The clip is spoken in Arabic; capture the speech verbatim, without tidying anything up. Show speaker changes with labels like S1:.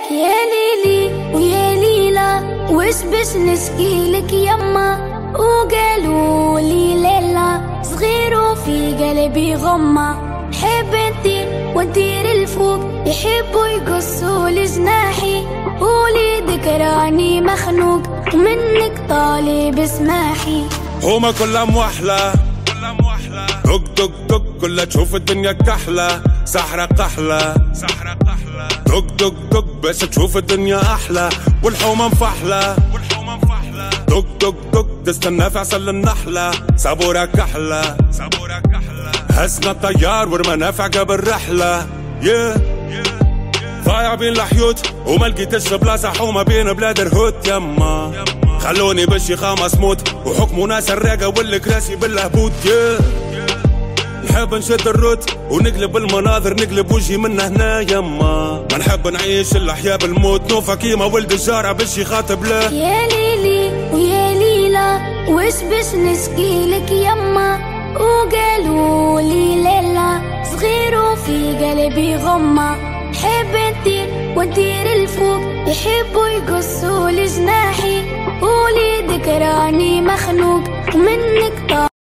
S1: يا ليلي ويا ليلى وش باش نشكيلك يما، وقالوا لي ليلى صغير وفي قلبي غمة، حب نطير وندير الفوق يحبوا يقصوا لجناحي، وليدك راني مخنوق ومنك طالب اسماحي.
S2: هما كلها موحلة دق دق دق كلها تشوف الدنيا كحلة، سحرة قحلة سحرة قحلة دق دق دق باش تشوف الدنيا أحلى، والحومة مفحلة والحومة مفحلة دق دق دق تستنى في عسل النحلة، صبورة كحلة صبورة كحلة هزنا الطيار والمنافع قبل رحلة. yeah. ضايع بين الحيوت وما لقيتش بلاصة حومة بين بلاد الهوت يما، خلوني بالشيخة مسموت وحكموا ناس الراقة والكراسي بالهبوط. yeah. نحب نشد الروت ونقلب المناظر نقلب وجهي من هنا يما، ما نحب نعيش الأحياء بالموت، نوفا كيما ولد الجارة باش يخاطب له.
S1: يا ليلي ويا ليلى وش باش نشكيلك يما، وقالوا لي ليلى صغير وفي قلبي غمة، حب نطير وندير الفوق يحبوا يقصوا لجناحي، وليدك راني مخنوق ومنك طالب